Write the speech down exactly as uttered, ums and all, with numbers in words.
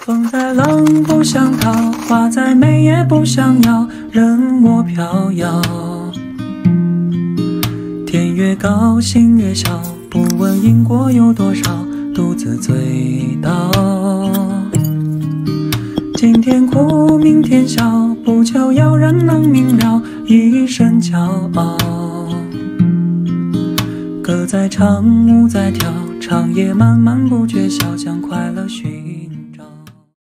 风再浪不想逃，花再美也不想要，任我飘摇。天越高，心越小，不问因果有多少，独自醉倒。今天哭，明天笑，不求有人能明了，一身骄傲。歌在唱，舞在跳，长夜漫漫不觉晓，将快乐续。